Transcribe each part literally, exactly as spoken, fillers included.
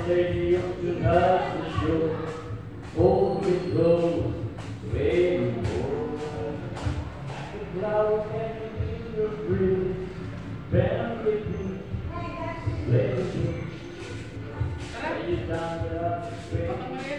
lady up to pass the show. Hold it close, baby, hold. The cloud can in your breeze, family peace, let it be. When you down it up, baby.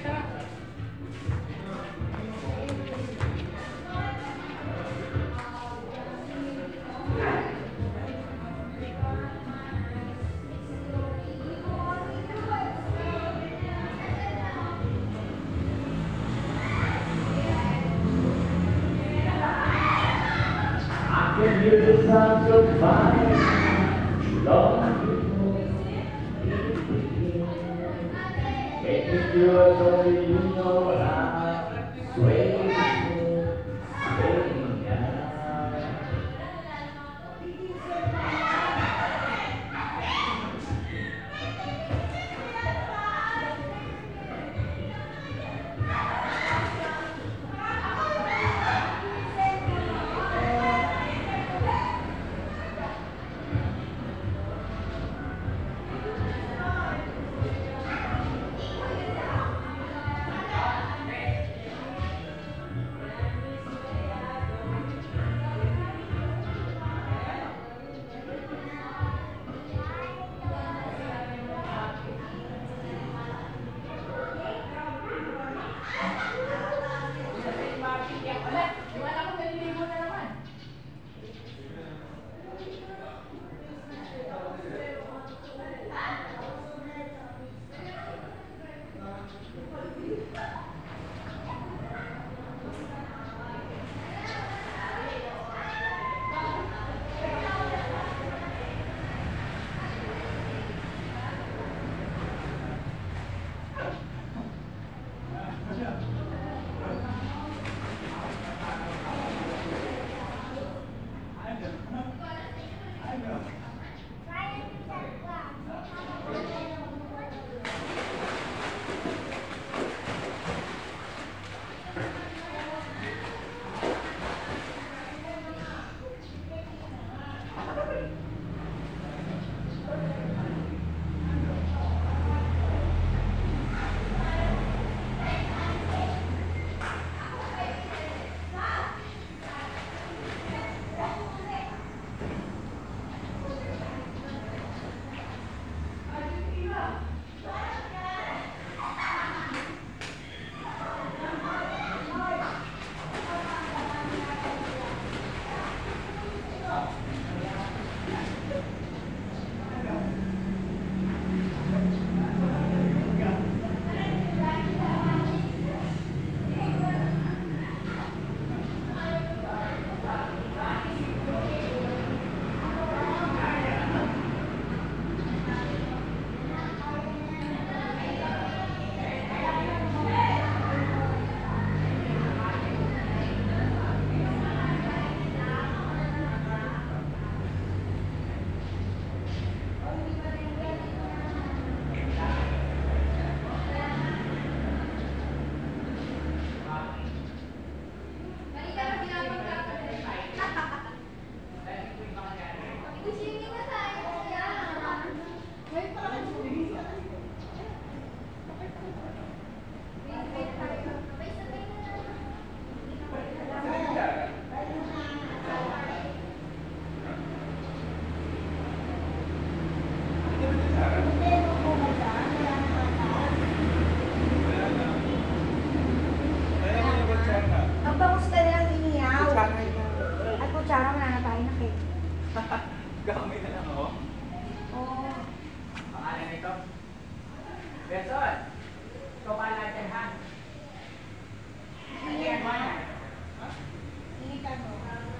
I can hear the sounds of fire long before it begins. Making sure only you know what I'm waiting for, waiting now. Gamay na lang ako. Oo. Pangalan nito? Benson! Ikaw ba natin, ha? Ayan mo na. Initan mo.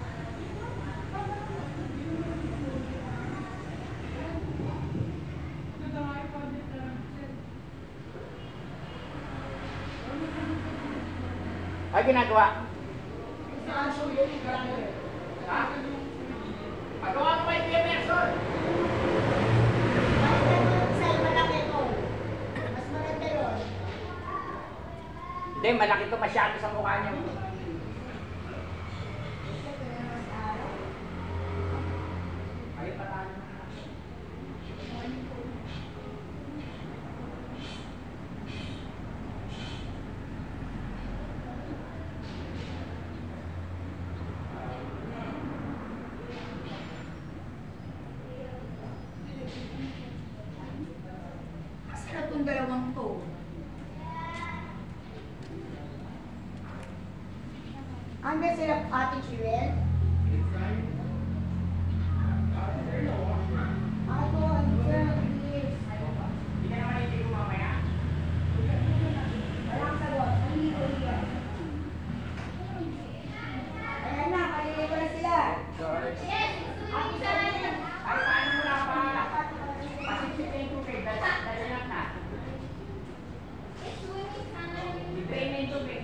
Ay, ginagawa? Ha? Pagawa mo kayo kay Benson! Hindi, malaki ito masyado sa mukha niya. Ay, patalo. dalawang to. Hanggang sila Ate Chirel? Ako, hanggang please. Hindi ka naman hindi ko mamaya. Walang sagot. Hindi ko yan. Ayan na, kanina ko na sila. Ate Chirel. Ay, paano mo na pa? Pasipsipin yung tubig. Dali lang na. I-drain na yung tubig.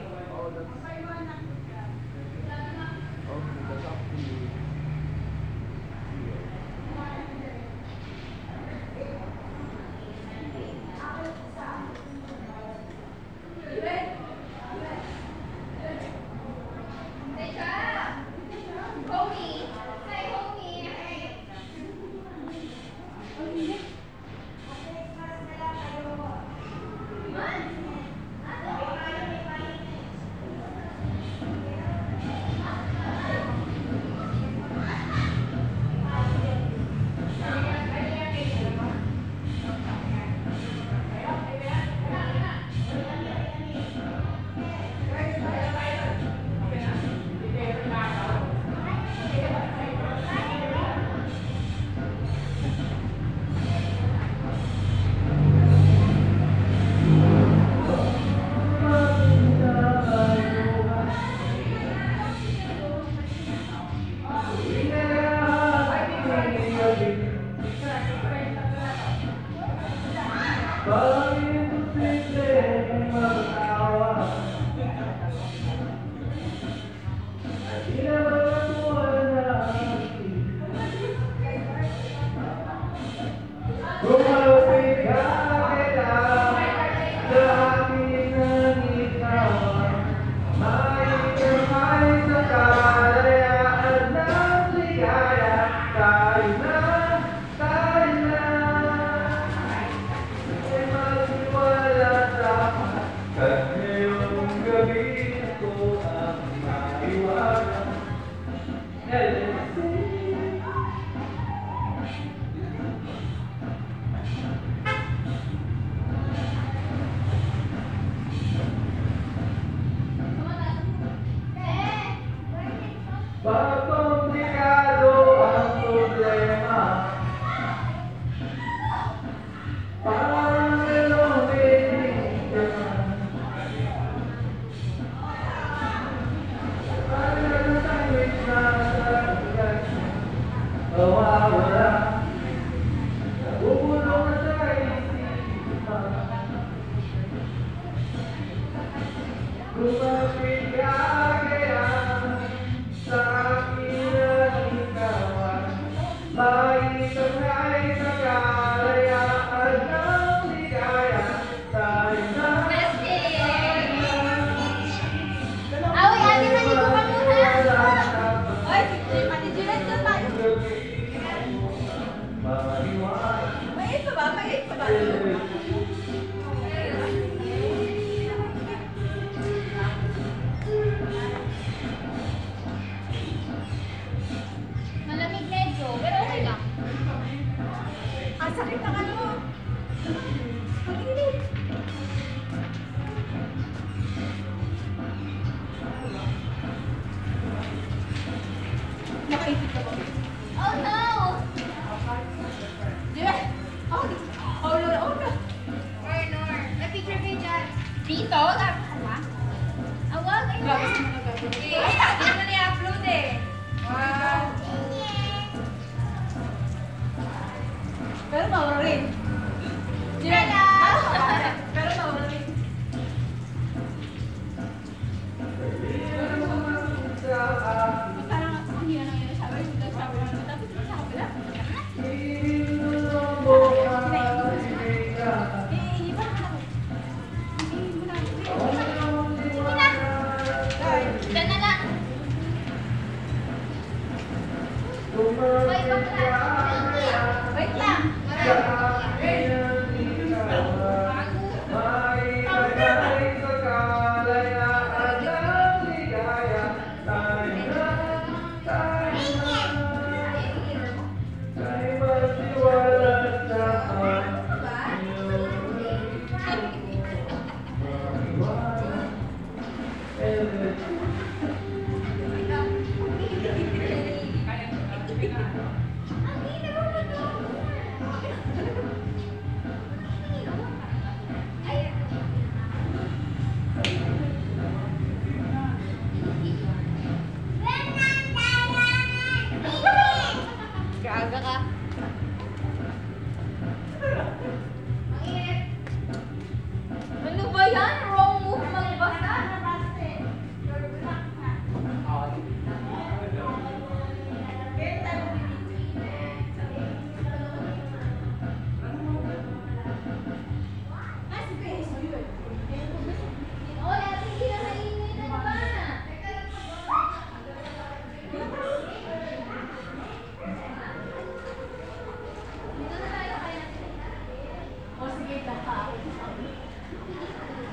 Pagkomplikado ang problema, parang dalawang binigaman. Parang sandwich na sarap, mawawala, nabubulong na sa isipan. Lumapit ka kaya sa akin ang ikawan, maitangay sa kalayaan ng ligaya, tayo na. Awi, ate, maligo ka muna. Oy, Ate Chirel, doon tayo. Mait pa ba? Mait pa ba? Malamig medyo, pero okay lang. Ang sakit ng ano. Pag-init. Nakaipit ka ba? Oh no! Di ba? Oh, oh, Lord, oh, no. Or nor, may picture kayo dyan. Dito? Dapat ka ba? Awag, ay Grabe sa mga gagawin. Eh, hindi mo na i-upload eh. Wow. Pero mawala rin. Di ba? Hello! Pero mawala rin. Parang ako hindi na nangyari shower. Hindi na shower naman. Tapos hindi sa kabila. Eh, iba na ako. Eh, muna ako. Sige na! Diyan na lang. Hoy, bakla. Wait lang. Marami.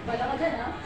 Wala ka dyan, ha?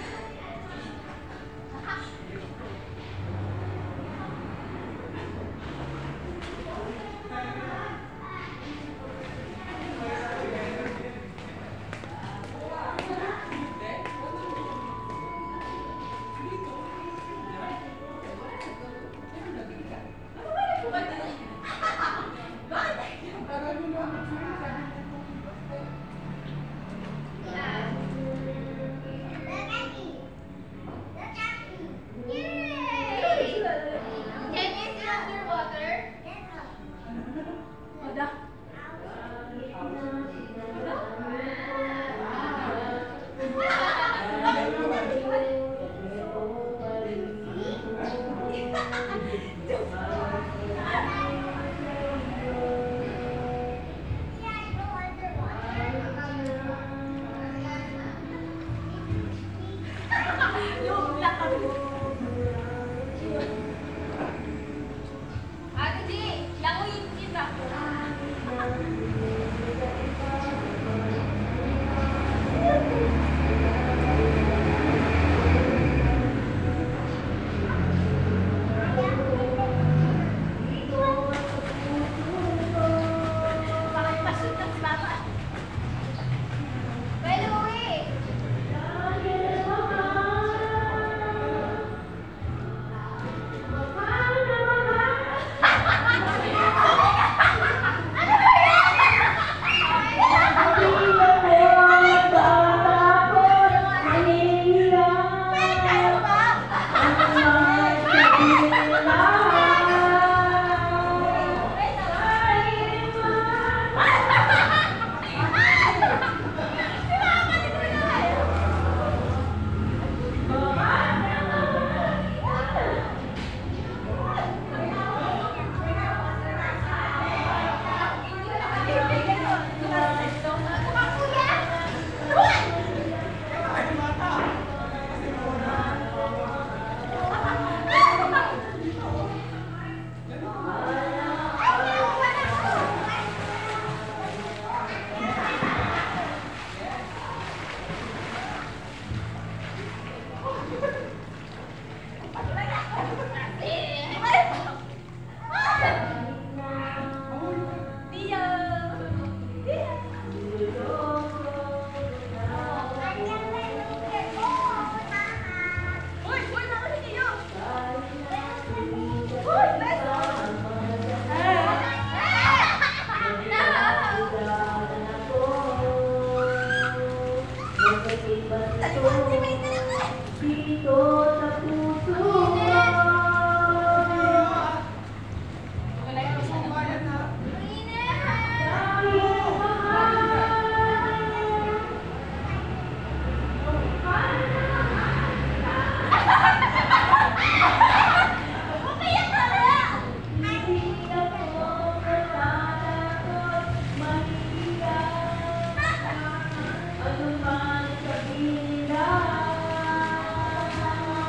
Ano man sabihin na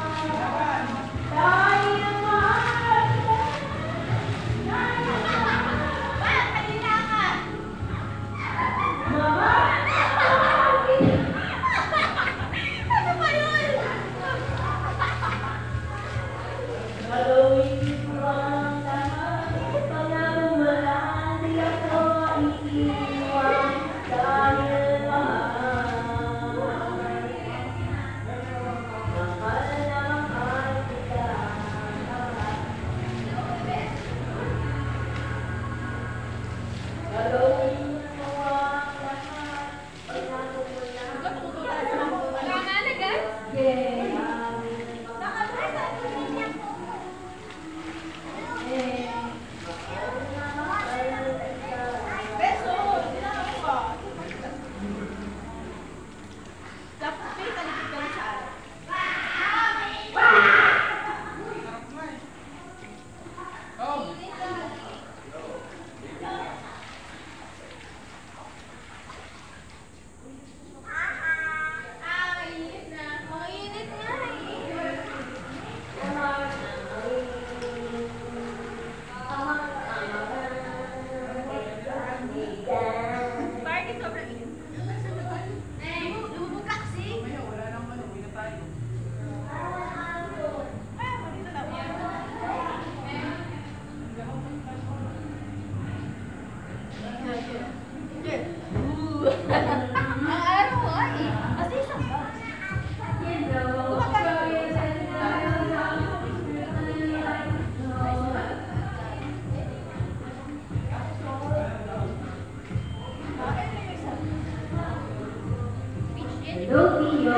Hello, Tio.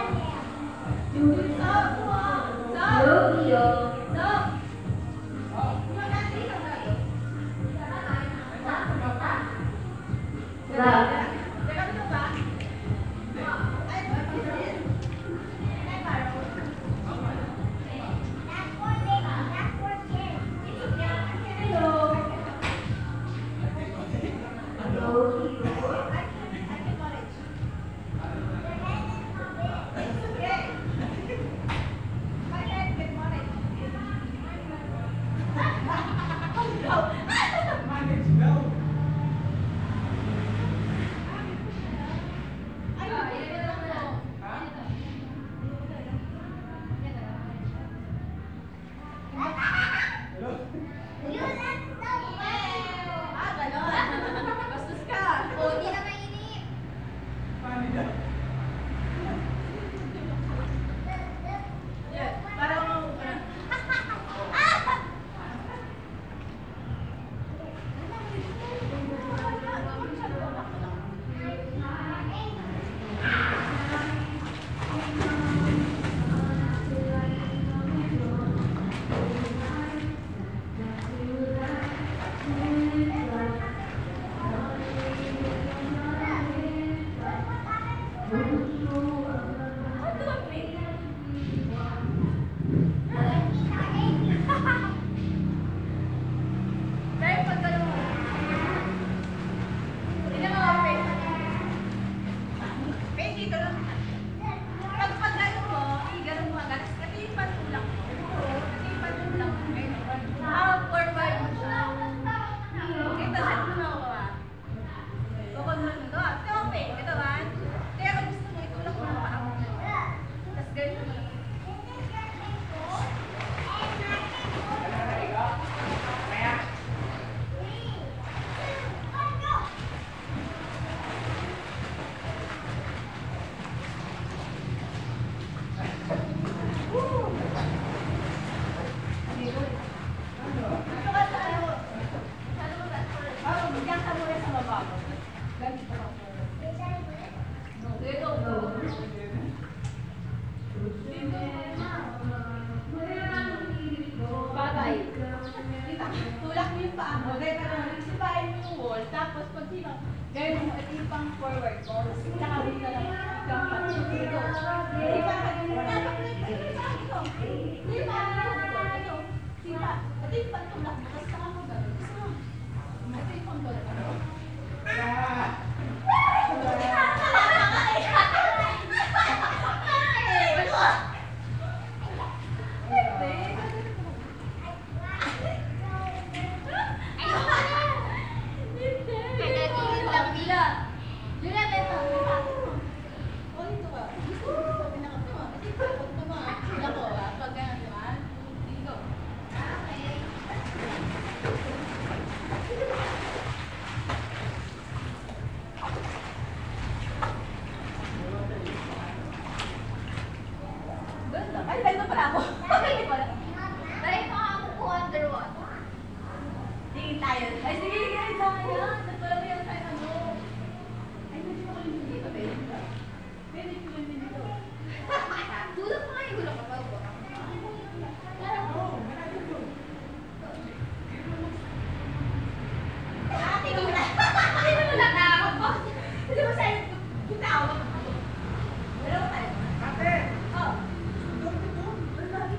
Hello, Tio. Love. Tulak mo yung paa mo, then ano, sipain mo yung wall, tapos pag sino, gawin mo, ito yung pang forward mo, nakawin ka lang, gampat mo dito. Sipa ka din, dapat mo yung sipa ito. Sipa, ito, sipa. Ito yung pang tulak mo, tapos saka mo gawin. Ito yung pang tulak mo. Ay, ganda pala ako. Hindi pala. Dahil makakakuha ko underwater. Tingin tayo. Ay, sige, sige tayo. Nagpala mo yung tayo ano. Ay, hindi ko rin dito, babe. Pwede ko rin dito. Tulog mo nga yung hulog kapag ko. Ate, wala. Hindi mo natakot po. Hindi mo sa'yo. Kita ako. Dalawa tayo. Ate! Oh.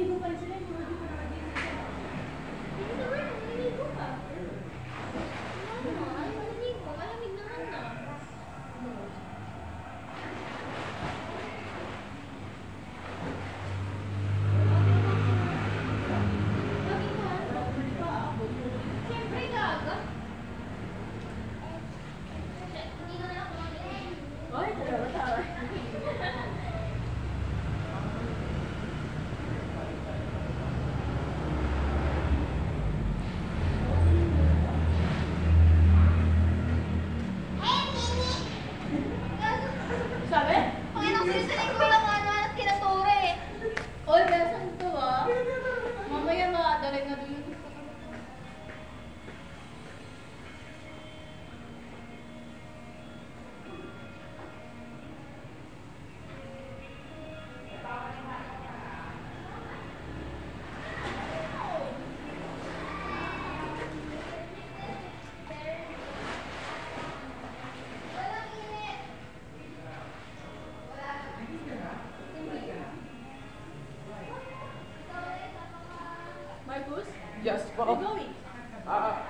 Naliligo pa rin sila. Yung mga di pa nakadito sila. Hindi naman, naliligo ka. Ano, ay maliligo. Malamig naman na. Siyempre, gaga. Hindi na lang ako mag-iing. Ay, talaga tawa. Sabi? Panginoong sinisaling ko lang ano at kinatore. Oy, besan to ah. Mamaya makadalag na dun. Marcus? Yes, Where po. you going? Ah,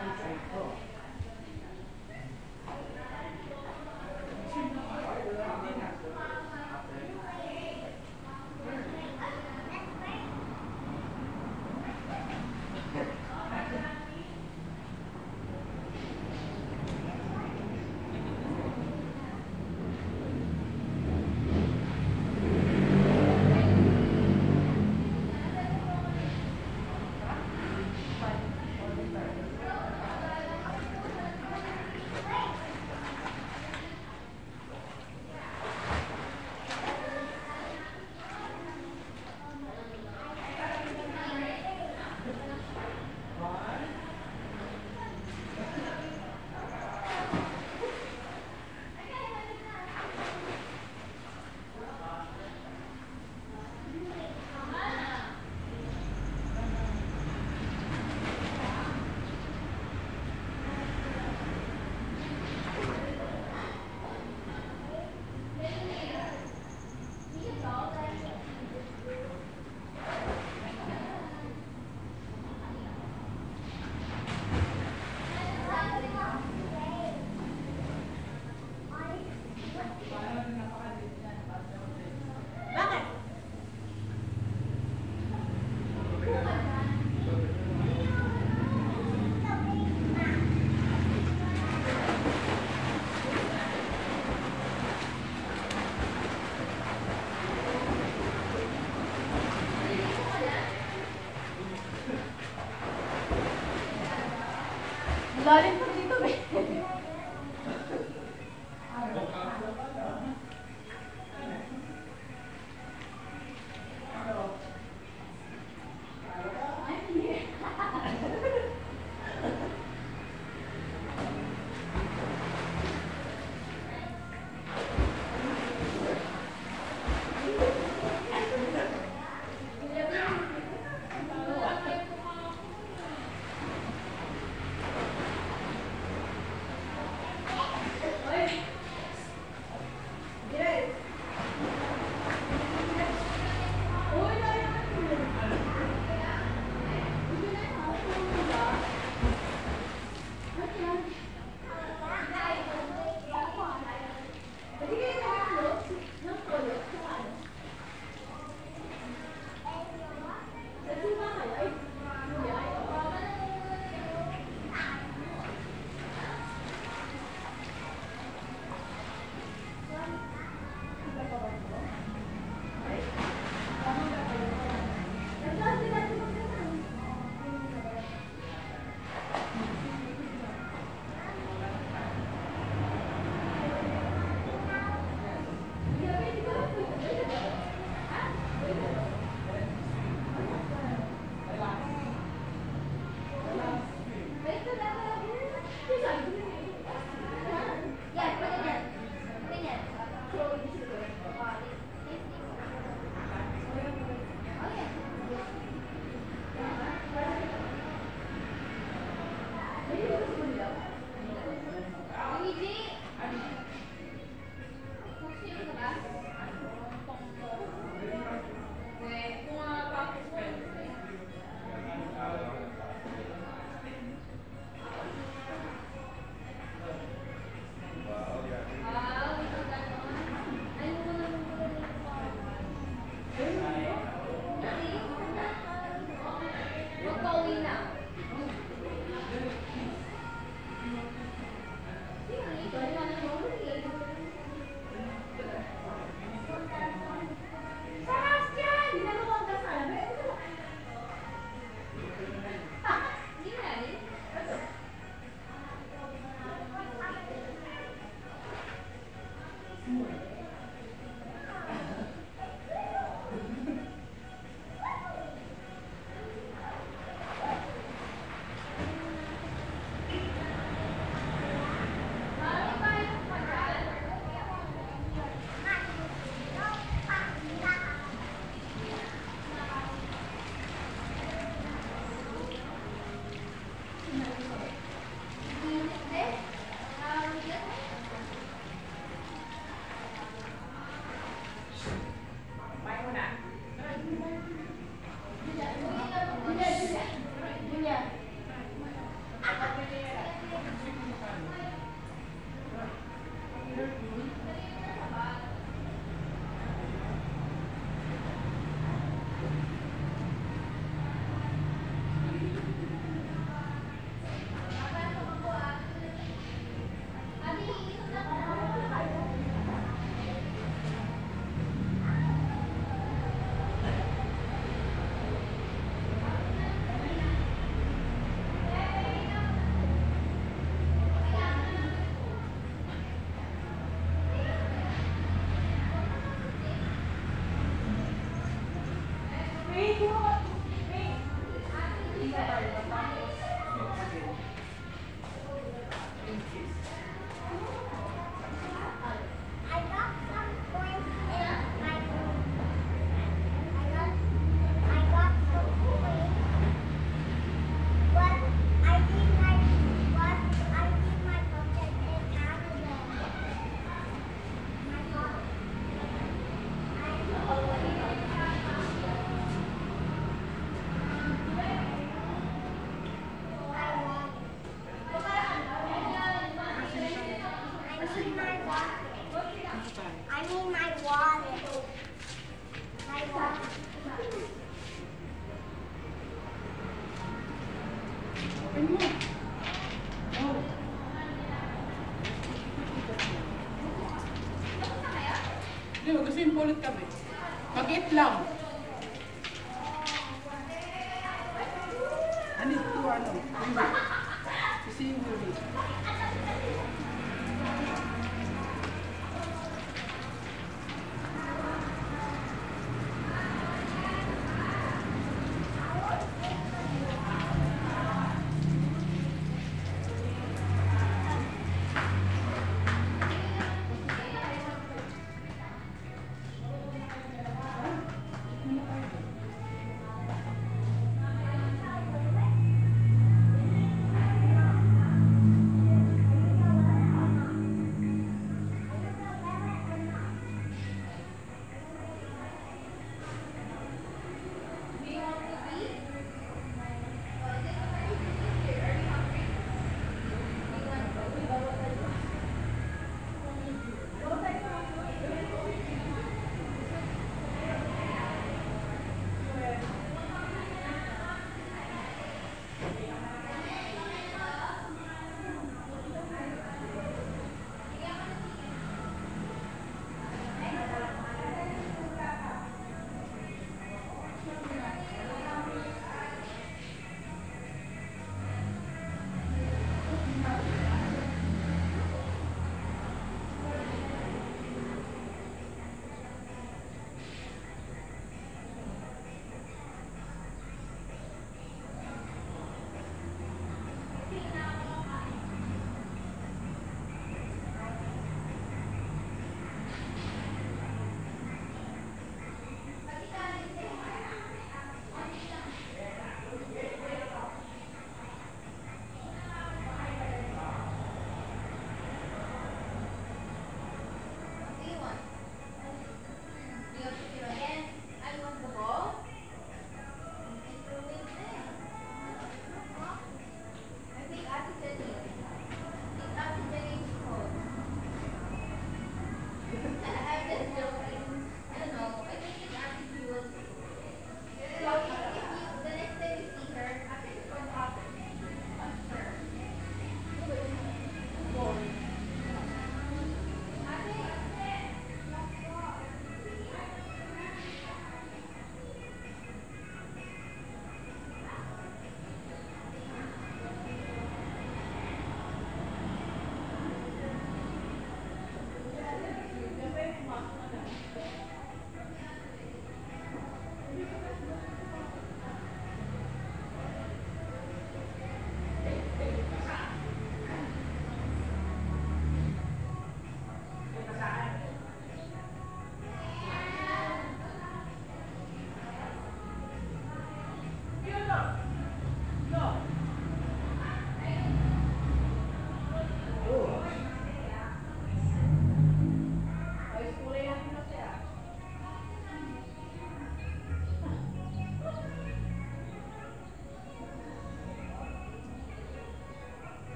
Bakit? Lalim pa dito, be. I got some coins in my room. I got, I got some coins. But I did my, but I did my project in Canada. My mom. I need my wallet. My wallet. Open mo. Oh. Hindi, mag-simple ulit kami. Mag-eat lang. Ano ito, ano? Si Willie.